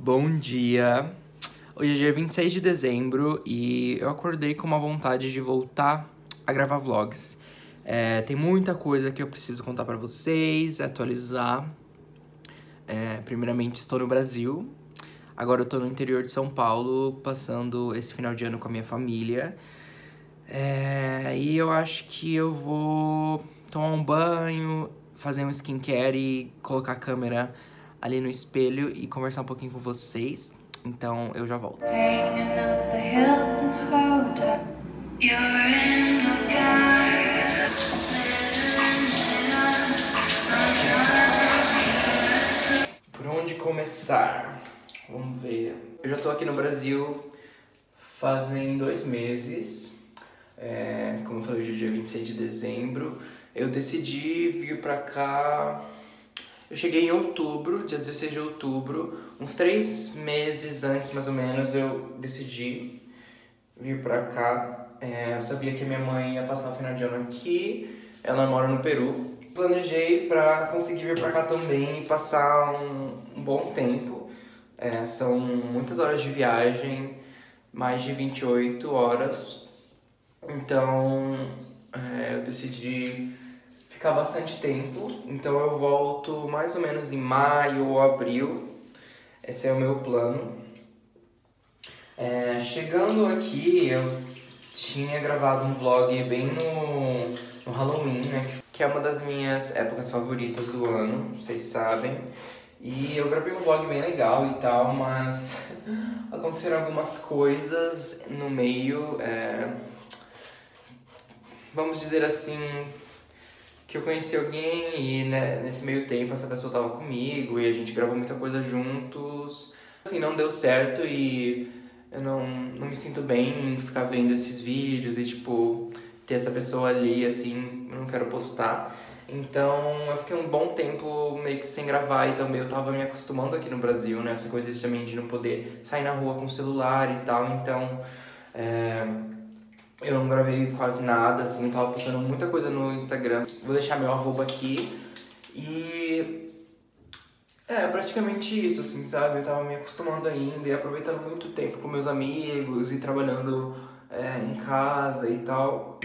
Bom dia! Hoje é dia 26 de dezembro e eu acordei com uma vontade de voltar a gravar vlogs. Tem muita coisa que eu preciso contar pra vocês, atualizar. Primeiramente, estou no Brasil. Agora eu tô no interior de São Paulo, passando esse final de ano com a minha família. E eu acho que eu vou tomar um banho, fazer um skincare e colocar a câmera ali no espelho e conversar um pouquinho com vocês. Então eu já volto. Por onde começar? Vamos ver. Eu já tô aqui no Brasil fazem 2 meses. Como eu falei, hoje é dia 26 de dezembro. Eu decidi vir pra cá. Eu cheguei em outubro, dia 16 de outubro. Uns 3 meses antes, mais ou menos, eu decidi vir pra cá. Eu sabia que minha mãe ia passar o final de ano aqui. Ela mora no Peru. Planejei pra conseguir vir pra cá também e passar um bom tempo. São muitas horas de viagem, mais de 28 horas. Então, eu decidi ficar bastante tempo. Então eu volto mais ou menos em maio ou abril. Esse é o meu plano. Chegando aqui, eu tinha gravado um vlog bem no Halloween, né? Que é uma das minhas épocas favoritas do ano, vocês sabem. E eu gravei um vlog bem legal e tal, mas aconteceram algumas coisas no meio, vamos dizer assim, que eu conheci alguém e, né, nesse meio tempo essa pessoa tava comigo e a gente gravou muita coisa juntos. Assim, não deu certo e eu não me sinto bem em ficar vendo esses vídeos e, tipo, ter essa pessoa ali, assim, eu não quero postar. Então eu fiquei um bom tempo meio que sem gravar e também eu tava me acostumando aqui no Brasil, né? Essa coisa também de não poder sair na rua com o celular e tal, então eu não gravei quase nada, assim, tava postando muita coisa no Instagram. Vou deixar meu arroba aqui e praticamente isso, assim, sabe? Eu tava me acostumando ainda e aproveitando muito tempo com meus amigos e trabalhando em casa e tal.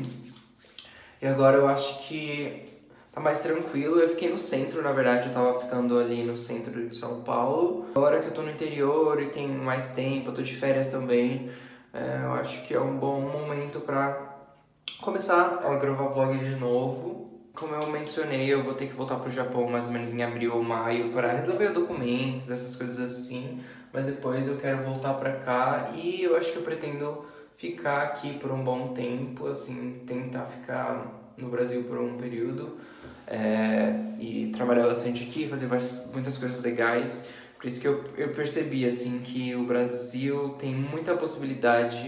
E agora eu acho que tá mais tranquilo. Eu fiquei no centro, na verdade, eu tava ficando ali no centro de São Paulo. Agora que eu tô no interior e tenho mais tempo, eu tô de férias também, eu acho que é um bom momento pra começar a gravar vlog de novo. Como eu mencionei, eu vou ter que voltar pro Japão mais ou menos em abril ou maio para resolver documentos, essas coisas assim. Mas depois eu quero voltar pra cá e eu acho que eu pretendo ficar aqui por um bom tempo, assim, tentar ficar no Brasil por um período e trabalhar bastante aqui, fazer muitas coisas legais. Por isso que eu percebi, assim, que o Brasil tem muita possibilidade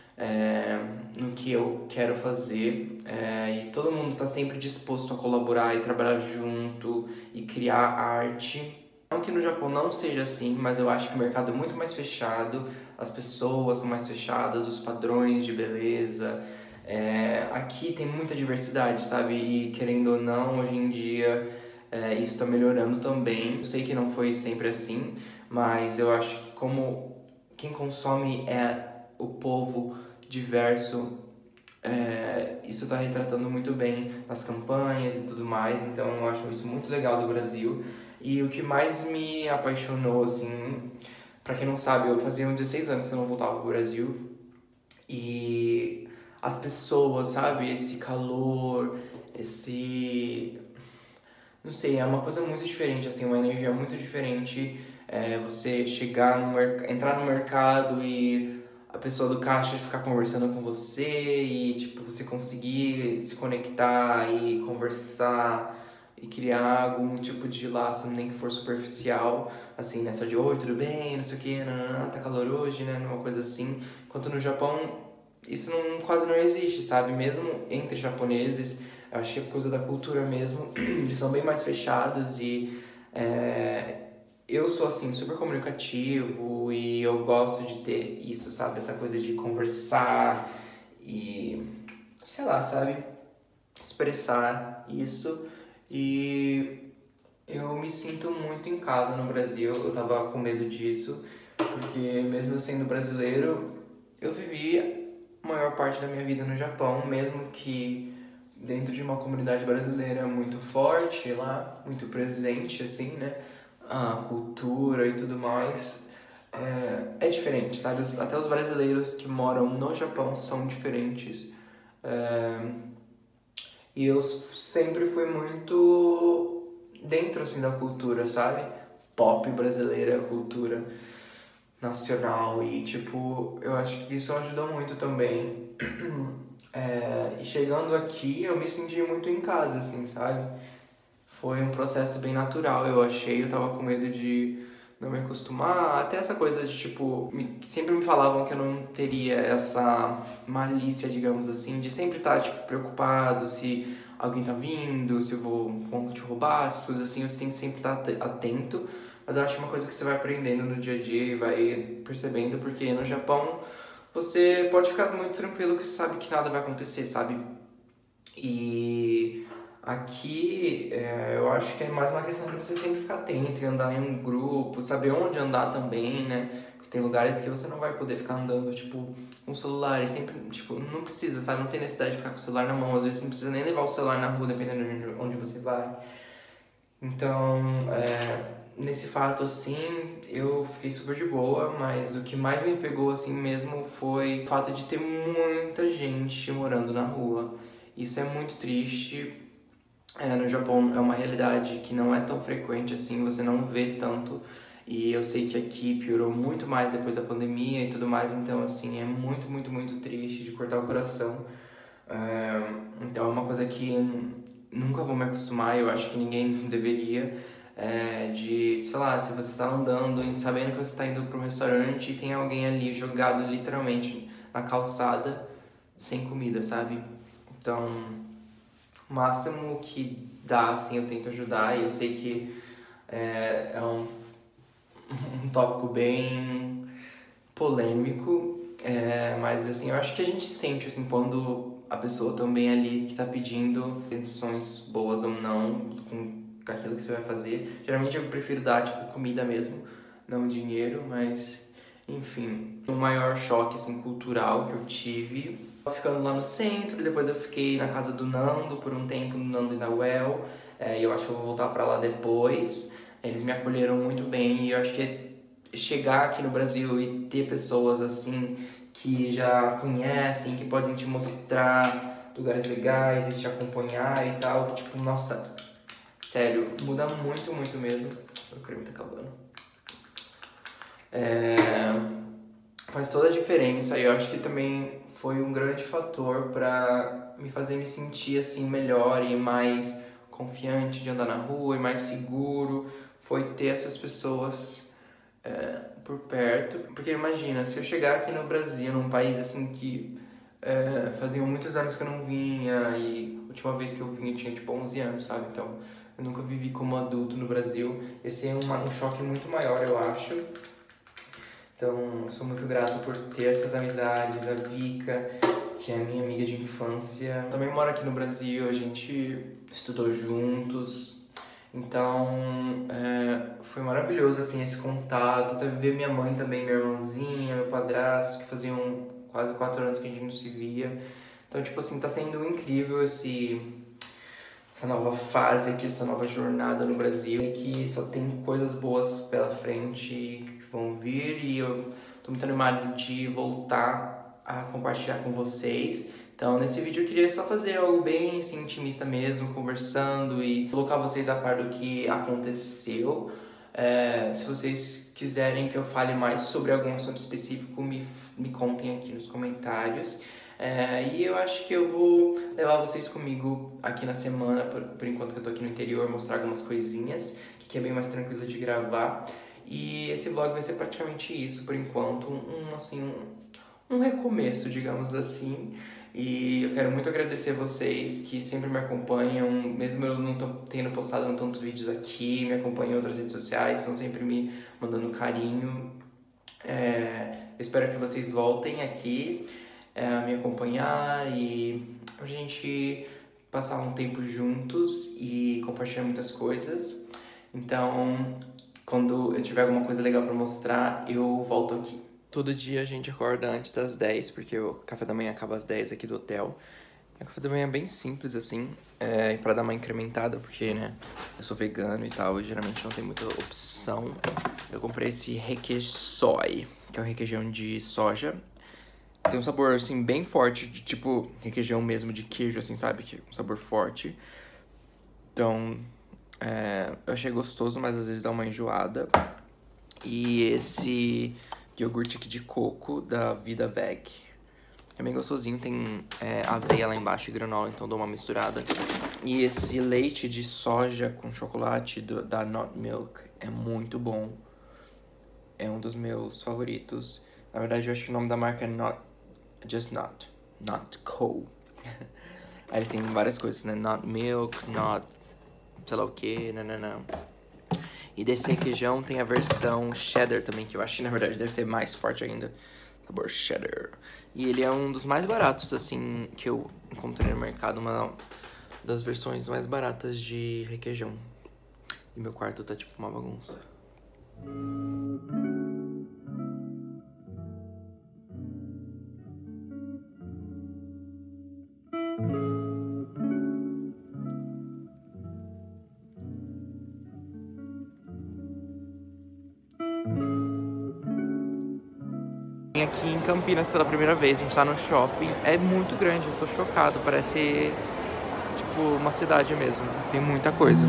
no que eu quero fazer e todo mundo tá sempre disposto a colaborar e trabalhar junto e criar arte. Não que no Japão não seja assim, mas eu acho que o mercado é muito mais fechado, as pessoas são mais fechadas, os padrões de beleza. Aqui tem muita diversidade, sabe? E querendo ou não, hoje em dia isso tá melhorando também. Eu sei que não foi sempre assim, mas eu acho que como quem consome é o povo diverso, isso tá retratando muito bem nas campanhas e tudo mais, então eu acho isso muito legal do Brasil. E o que mais me apaixonou, assim, pra quem não sabe, eu fazia uns 16 anos que eu não voltava pro Brasil. E as pessoas, sabe? Esse calor, esse... Não sei, é uma coisa muito diferente, assim, uma energia muito diferente. Você chegar entrar no mercado e a pessoa do caixa ficar conversando com você e, tipo, você conseguir se conectar e conversar e criar algum tipo de laço, nem que for superficial, assim, né? Só de, oi, tudo bem, não sei o que, tá calor hoje, né? Uma coisa assim. Enquanto no Japão, isso quase não existe, sabe? Mesmo entre japoneses, eu acho que é por causa da cultura mesmo, eles são bem mais fechados e eu sou, assim, super comunicativo e eu gosto de ter isso, sabe? Essa coisa de conversar e, sei lá, sabe? Expressar isso e Eu me sinto muito em casa no Brasil, eu tava com medo disso, porque mesmo eu sendo brasileiro, eu vivi a maior parte da minha vida no Japão, mesmo que dentro de uma comunidade brasileira muito forte lá, muito presente, assim, né? A cultura e tudo mais. É diferente, sabe? Até os brasileiros que moram no Japão são diferentes. É, e eu sempre fui muito dentro, assim, da cultura, sabe? Pop brasileira, cultura nacional. E, tipo, eu acho que isso ajudou muito também. E chegando aqui, eu me senti muito em casa, assim, sabe? Foi um processo bem natural, eu achei. Eu tava com medo de não me acostumar. Até essa coisa de, tipo, sempre me falavam que eu não teria essa malícia, digamos assim, de sempre estar, tipo, preocupado se alguém tá vindo, se vão te roubar, essas coisas assim. Você tem que sempre estar atento. Mas eu acho uma coisa que você vai aprendendo no dia a dia e vai percebendo, porque no Japão você pode ficar muito tranquilo que você sabe que nada vai acontecer, sabe? E aqui eu acho que é mais uma questão de você sempre ficar atento e andar em um grupo, saber onde andar também, né? Porque tem lugares que você não vai poder ficar andando, tipo, com o celular e sempre, tipo, não precisa, sabe? Não tem necessidade de ficar com o celular na mão, às vezes não precisa nem levar o celular na rua, dependendo de onde você vai. Então, nesse fato, assim, eu fiquei super de boa, mas o que mais me pegou, assim mesmo, foi o fato de ter muita gente morando na rua. Isso é muito triste. No Japão é uma realidade que não é tão frequente assim, você não vê tanto. E eu sei que aqui piorou muito mais depois da pandemia e tudo mais, então, assim, é muito, muito, muito triste de cortar o coração. Então é uma coisa que nunca vou me acostumar, eu acho que ninguém deveria. Sei lá, se você tá andando e sabendo que você tá indo para um restaurante e tem alguém ali jogado literalmente na calçada sem comida, sabe? Então, o máximo que dá, assim, eu tento ajudar e eu sei que é um tópico bem polêmico, mas assim, eu acho que a gente sente assim, quando a pessoa também ali que tá pedindo intenções boas ou não com aquilo que você vai fazer. Geralmente eu prefiro dar tipo comida mesmo, não dinheiro, mas enfim. O maior choque assim, cultural que eu tive, ficando lá no centro, depois eu fiquei na casa do Nando por um tempo, no Nando e na Well, e eu acho que eu vou voltar pra lá depois. Eles me acolheram muito bem e eu acho que chegar aqui no Brasil e ter pessoas assim que já conhecem, que podem te mostrar lugares legais e te acompanhar e tal, tipo, nossa, sério, muda muito, muito mesmo. O creme tá acabando. Faz toda a diferença e eu acho que também foi um grande fator pra me fazer me sentir assim melhor e mais confiante de andar na rua e mais seguro. Foi ter essas pessoas por perto. Porque imagina, se eu chegar aqui no Brasil, num país assim que faziam muitos anos que eu não vinha e a última vez que eu vim eu tinha tipo 11 anos, sabe? Então eu nunca vivi como adulto no Brasil. Esse é um choque muito maior, eu acho. Então, sou muito grato por ter essas amizades, a Vika, que é minha amiga de infância. Também mora aqui no Brasil, a gente estudou juntos. Então, foi maravilhoso, assim, esse contato. Até ver minha mãe também, minha irmãzinha, meu padrasto, que faziam quase 4 anos que a gente não se via. Então, tipo assim, tá sendo incrível essa nova fase aqui, essa nova jornada no Brasil, que só tem coisas boas pela frente que vão vir e eu tô muito animado de voltar a compartilhar com vocês. Então, nesse vídeo eu queria só fazer algo bem assim, intimista mesmo, conversando e colocar vocês a par do que aconteceu. Se vocês quiserem que eu fale mais sobre algum assunto específico, me contem aqui nos comentários. E eu acho que eu vou levar vocês comigo aqui na semana, por enquanto que eu tô aqui no interior, mostrar algumas coisinhas, que é bem mais tranquilo de gravar. E esse vlog vai ser praticamente isso, por enquanto, um recomeço, digamos assim. E eu quero muito agradecer vocês que sempre me acompanham, mesmo eu não tendo postado tantos vídeos aqui, me acompanham em outras redes sociais, estão sempre me mandando carinho. Eu espero que vocês voltem aqui me acompanhar e a gente passar um tempo juntos e compartilhar muitas coisas. Então, quando eu tiver alguma coisa legal pra mostrar, eu volto aqui. Todo dia a gente acorda antes das 10, porque o café da manhã acaba às 10 aqui do hotel. O café da manhã é bem simples, assim, pra dar uma incrementada, porque, né, eu sou vegano e tal, e geralmente não tem muita opção. Eu comprei esse requeijão, que é um requeijão de soja. Tem um sabor, assim, bem forte, de tipo requeijão mesmo, de queijo, assim, sabe? Que é um sabor forte. Então, eu achei gostoso, mas às vezes dá uma enjoada. E esse iogurte aqui de coco, da Vida Veg. É bem gostosinho, tem aveia lá embaixo e granola, então dou uma misturada. E esse leite de soja com chocolate da Not Milk é muito bom. É um dos meus favoritos. Na verdade, eu acho que o nome da marca é Just Not Co. Aí eles têm várias coisas, né? Not Milk, Not sei lá o que, não. E desse requeijão tem a versão cheddar também, que eu acho que na verdade deve ser mais forte ainda. Sabor cheddar. E ele é um dos mais baratos, assim, que eu encontrei no mercado. Uma das versões mais baratas de requeijão. E meu quarto tá tipo uma bagunça. Vim aqui em Campinas pela primeira vez, a gente tá no shopping. É muito grande, eu tô chocado, parece tipo uma cidade mesmo. Tem muita coisa.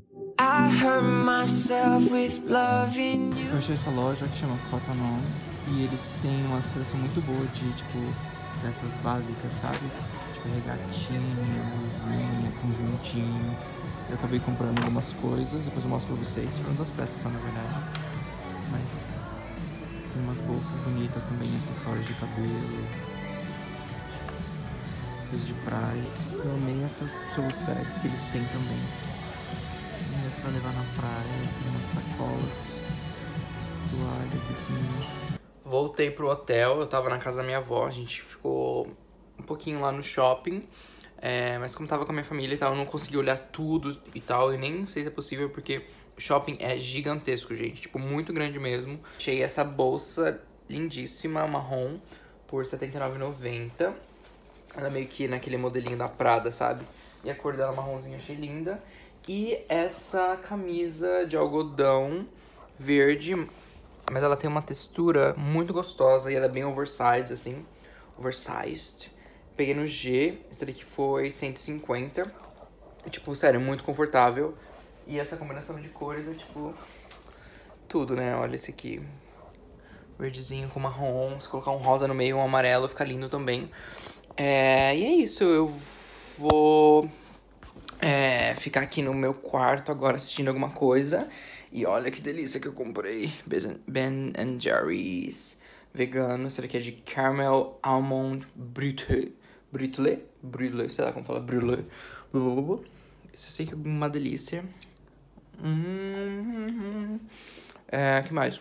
Eu achei essa loja que chama Cotton On e eles têm uma seleção muito boa de tipo dessas básicas, sabe? Tipo regatinha, blusinha, conjuntinho. Eu acabei comprando algumas coisas, depois eu mostro pra vocês. Foram duas peças só, na verdade. Mas tem umas bolsas bonitas também, acessórios de cabelo, coisas de praia. Eu amei essas tote bags que eles têm também. Ainda pra levar na praia, tem umas sacolas, toalha, biquíni. Voltei pro hotel, eu tava na casa da minha avó, a gente ficou um pouquinho lá no shopping. Mas como tava com a minha família e tal, eu não consegui olhar tudo e tal, e nem sei se é possível porque o shopping é gigantesco, gente, tipo, muito grande mesmo. Achei essa bolsa lindíssima, marrom, por R$ 79,90. Ela é meio que naquele modelinho da Prada, sabe? E a cor dela marronzinha, achei linda. E essa camisa de algodão verde, mas ela tem uma textura muito gostosa e ela é bem oversized, assim. Oversized. Peguei no G, esse daqui foi 150. Tipo, sério, muito confortável. E essa combinação de cores é tipo tudo, né? Olha esse aqui. Verdezinho com marrom. Se colocar um rosa no meio, um amarelo, fica lindo também. E é isso, eu vou ficar aqui no meu quarto agora assistindo alguma coisa. E olha que delícia que eu comprei. Ben Jerry's vegano. Esse daqui é de Caramel Almond Brûlée. Brûlée, sei lá como fala. Brûlée. Isso eu sei que é uma delícia. Que mais?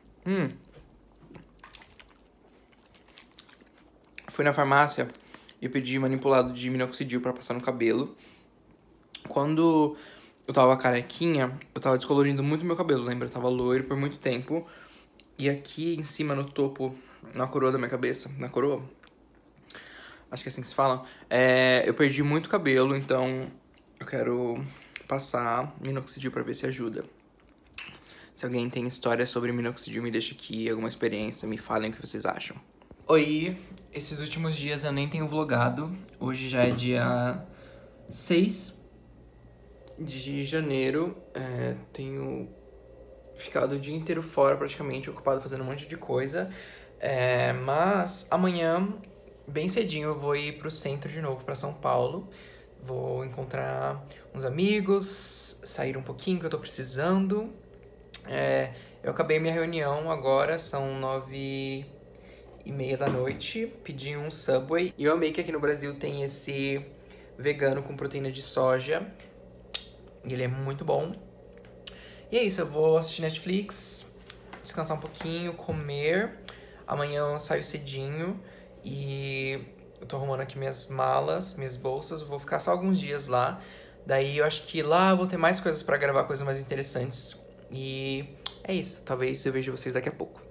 Fui na farmácia e pedi manipulado de minoxidil pra passar no cabelo. Quando eu tava carequinha, eu tava descolorindo muito meu cabelo, lembra? Eu tava loiro por muito tempo. E aqui em cima, no topo, na coroa da minha cabeça, na coroa, acho que é assim que se fala, eu perdi muito cabelo, então eu quero passar minoxidil pra ver se ajuda. Se alguém tem história sobre minoxidil, me deixa aqui, alguma experiência, me falem o que vocês acham. Oi, esses últimos dias eu nem tenho vlogado. Hoje já é dia 6 de janeiro. Tenho ficado o dia inteiro fora, praticamente, ocupado fazendo um monte de coisa. Mas amanhã, bem cedinho, eu vou ir pro centro de novo, pra São Paulo. Vou encontrar uns amigos, sair um pouquinho, que eu tô precisando. Eu acabei minha reunião agora, são 9h30 da noite, pedi um Subway. E eu amei que aqui no Brasil tem esse vegano com proteína de soja. Ele é muito bom. E é isso, eu vou assistir Netflix, descansar um pouquinho, comer. Amanhã eu saio cedinho e eu tô arrumando aqui minhas malas, minhas bolsas. Eu vou ficar só alguns dias lá. Daí eu acho que lá eu vou ter mais coisas pra gravar, coisas mais interessantes. E é isso. Talvez eu veja vocês daqui a pouco.